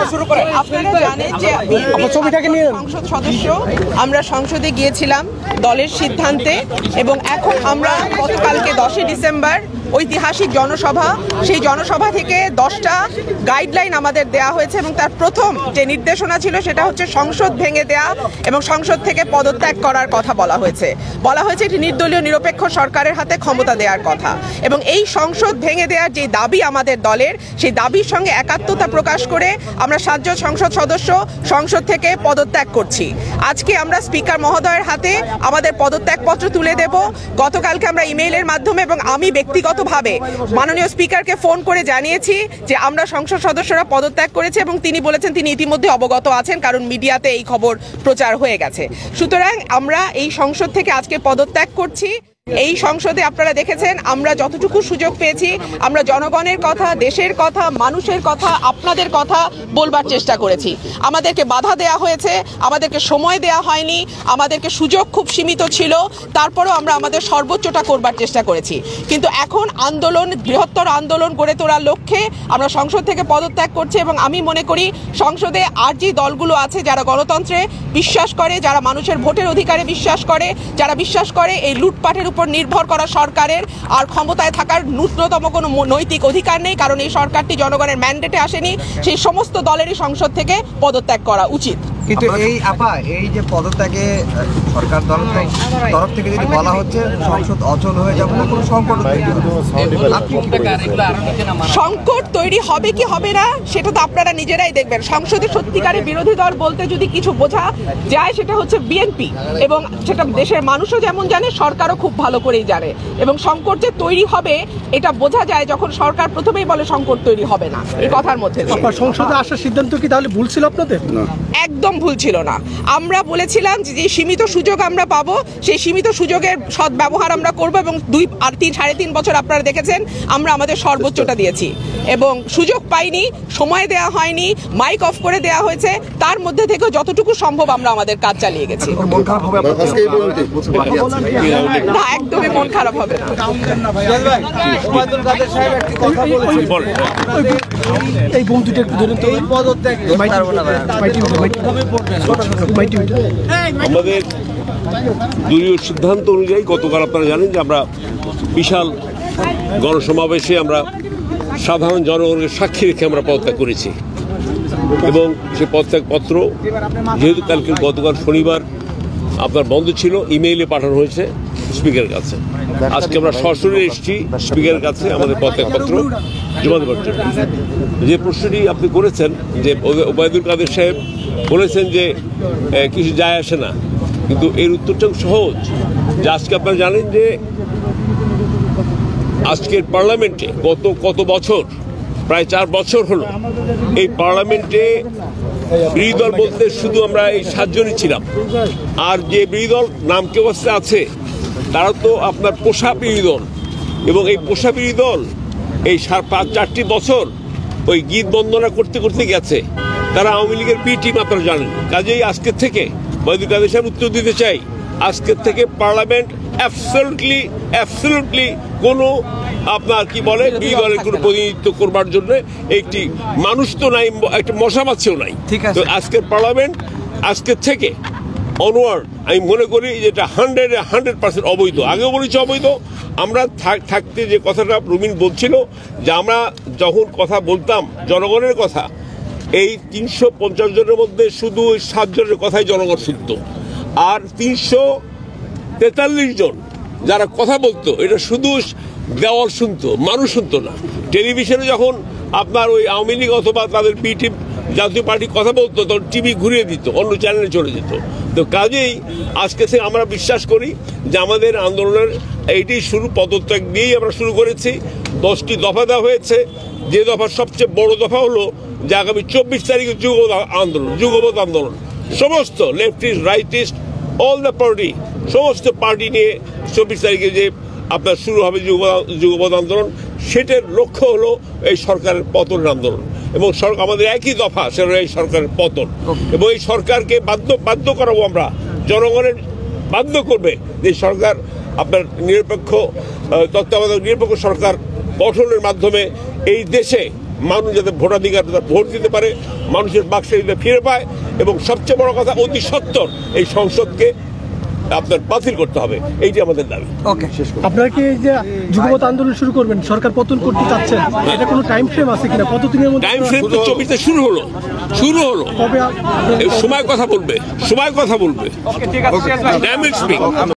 আপনারা জানেন যে সংসদ সদস্য, আমরা সংসদে গিয়েছিলাম দলের সিদ্ধান্তে, এবং এখন আমরা গতকালকে 10 ডিসেম্বর ঐতিহাসিক জনসভা, সেই জনসভা থেকে 10টা গাইডলাইন আমাদের দেয়া হয়েছে, এবং তার প্রথম যে নির্দেশনা ছিল সেটা হচ্ছে সংসদ ভেঙে দেয়া এবং সংসদ থেকে পদত্যাগ করার কথা বলা হয়েছে একটি নির্দলীয় নিরপেক্ষ সরকারের হাতে ক্ষমতা দেওয়ার কথা। এবং এই সংসদ ভেঙে দেওয়ার যে দাবি আমাদের দলের, সেই দাবির সঙ্গে একাত্মতা প্রকাশ করে আমরা 7 জন সংসদ সদস্য সংসদ থেকে পদত্যাগ করছি। আজকে আমরা স্পিকার মহোদয়ের হাতে আমাদের পদত্যাগপত্র তুলে দেব। গতকালকে আমরা ইমেইলের মাধ্যমে এবং আমি ব্যক্তিগতভাবে মাননীয় স্পিকারকে ফোন করে জানিয়েছি যে আমরা সংসদ সদস্যরা পদত্যাগ করেছি, এবং তিনি বলেছেন তিনি ইতিমধ্যে অবগত আছেন, কারণ মিডিয়াতে এই খবর প্রচার হয়ে গেছে। সুতরাং আমরা এই সংসদ থেকে আজকে পদত্যাগ করছি। এই সংসদে আপনারা দেখেছেন আমরা যতটুকু সুযোগ পেয়েছি আমরা জনগণের কথা, দেশের কথা, মানুষের কথা, আপনাদের কথা বলবার চেষ্টা করেছি। আমাদেরকে বাধা দেয়া হয়েছে, আমাদেরকে সময় দেয়া হয়নি, আমাদেরকে সুযোগ খুব সীমিত ছিল, তারপরেও আমরা আমাদের সর্বোচ্চটা করবার চেষ্টা করেছি। কিন্তু এখন আন্দোলন, বৃহত্তর আন্দোলন গড়ে তোলার লক্ষ্যে আমরা সংসদ থেকে পদত্যাগ করছি। এবং আমি মনে করি সংসদে আর যে দলগুলো আছে যারা গণতন্ত্রে বিশ্বাস করে, যারা মানুষের ভোটের অধিকারে বিশ্বাস করে, যারা বিশ্বাস করে এই লুটপাটের উপর নির্ভর করা সরকারের আর ক্ষমতায় থাকার ন্যূনতম কোনো নৈতিক অধিকার নেই, কারণ এই সরকারটি জনগণের ম্যান্ডেটে আসেনি, সেই সমস্ত দলেরই সংসদ থেকে পদত্যাগ করা উচিত। কিন্তু এই যে পদত্যাগে সরকার তরফ থেকে যদি বলা হচ্ছে সংসদ অচল হয়ে যাবে, কোনো সংকট তৈরি হবে কি হবে না সেটা তো আপনারা নিজেরাই দেখবেন। সংসদে সত্যিকারের বিরোধী দল বলতে যদি কিছু বোঝা যায় সেটা হচ্ছে বিএনপি, এবং সেটা দেশের মানুষও যেমন জানে, সরকারও খুব ভালো করেই জানে। এবং সংকট যে তৈরি হবে এটা বোঝা যায় যখন সরকার প্রথমেই বলে সংকট তৈরি হবে না। এই কথার মধ্যে সংসদে আসার সিদ্ধান্ত কি তাহলে ভুল ছিল আপনাদের? একদম ভুল ছিল না। আমরা বলেছিলাম যে সীমিত সুযোগ আমরা পাবো, সেই সীমিত সুযোগের সদ্ব্যবহার আমরা করব, এবং 3.5 বছর আপনারা দেখেছেন আমরা আমাদের সর্বোচ্চটা দিয়েছি, এবং সুযোগ পাইনি, সময় দেয়া হয়নি, মাইক অফ করে দেয়া হয়েছে, তার মধ্যে থেকে যতটুকু সম্ভব আমরা আমাদের কাজ চালিয়ে গেছি। না, একদমই মন খারাপ হবে না। এই বন্ধুটা একটু ধরে তো আমাদের দলীয় সিদ্ধান্ত অনুযায়ী গতকাল আপনারা জানেন যে আমরা বিশাল গণসমাবেশে আমরা সাধারণ জনগণের সাক্ষী রেখে আমরা পদত্যাগ করেছি, এবং সে পদত্যাগপত্র যেহেতু গতকাল শনিবার আপনার বন্ধ ছিল, ইমেইলে পাঠানো হয়েছে স্পিকারের কাছে। আজকে আমরা সরাসরি এসেছি স্পিকারের কাছে আমাদের পদত্যাগপত্র জমা দেওয়ার জন্য। যে প্রশ্নটি আপনি করেছেন যে ওবায়দুল কাদের সাহেব বলেছেন যে কিছু যায় আসে না, কিন্তু এর উত্তরটা সহজ। যে আজকে আপনারা জানেন যে আজকের পার্লামেন্টে কত বছর, প্রায় 4 বছর হলো এই পার্লামেন্টে বিরোধী দল বলতে শুধু আমরা এই 7 জনই ছিলাম, আর যে বিরোধী দল নামকে অবস্থায় আছে তারা তো আপনার পোষা বিরোধী দল, এবং এই পোষা বিরোধী দল এই 4টি বছর ওই গীত বন্দনা করতে করতে গেছে। তারা আওয়ামী লীগের বি টিম আপনারা জানেন। কাজেই আজকের থেকে ওবায়দুল কাদের সাহেব উত্তর দিতে চাই, আজকের থেকে পার্লামেন্ট অ্যাবসলিউটলি কোনো আপনার কি বলে বিরোধী দলের কোনো প্রতিনিধিত্ব করবার জন্য একটি মানুষ তো নাই, একটা মশা মাছিও নাই। তো আজকের পার্লামেন্ট আজকের থেকে অনওয়ার্ড আমি মনে করি যেটা 100% অবৈধ। আগেও বলেছি অবৈধ। আমরা থাকতে যে কথাটা রুমিন বলছিল যে আমরা যখন কথা বলতাম জনগণের কথা, এই 350 জনের মধ্যে শুধু 7 জনের কথাই জনগণ শুনত, আর 343 জন যারা কথা বলতো এটা শুধু দেওয়াল শুনতো, মানুষ শুনতো না। টেলিভিশনে যখন আপনার ওই আওয়ামী লীগ অথবা তাদের বি টিম জাতীয় পার্টি কথা বলতো তখন টিভি ঘুরিয়ে দিত, অন্য চ্যানেলে চলে যেত। তো কাজেই আজকে থেকে আমরা বিশ্বাস করি যে আমাদের আন্দোলনের এইটাই শুরু, পদত্যাগ দিয়েই আমরা শুরু করেছি। 10টি দফা দেওয়া হয়েছে। যে দফার সবচেয়ে বড় দফা হলো যে আগামী 24 তারিখে যুগপৎ আন্দোলন, সমস্ত leftist, rightist, all the party, সমস্ত পার্টি নিয়ে 24 তারিখে যে আপনার শুরু হবে যুগপৎ আন্দোলন। সেটার লক্ষ্য হলো এই সরকারের পতনের আন্দোলন, এবং আমাদের একই দফা, সেটা এই সরকারের পতন। এবং এই সরকারকে বাধ্য করাবো আমরা, জনগণের বাধ্য করবে যে সরকার আপনার নিরপেক্ষ তত্ত্বাবধায়ক নিরপেক্ষ সরকার গঠনের মাধ্যমে এই দেশে মানুষ যাতে ভোটাধিকার ভোট দিতে পারে, মানুষের বাক্সে ফিরে পায়, এবং সবচেয়ে বড় কথা অতি সত্বর এই সংসদকে আপনার বাতিল করতে হবে, এইটি আমাদের দাবি। ওকে, শেষ করুন। আপনারা কি এই যে যুগপৎ আন্দোলন শুরু করবেন, সরকার পতন করতে চাচ্ছেন, এটা কোনো টাইম ফ্রেম আছে কিনা? কতদিনের মধ্যে টাইম ফ্রেম তো 24-তে শুরু হলো। কবে এই সময় কথা বলবে, সময় কথা বলবে।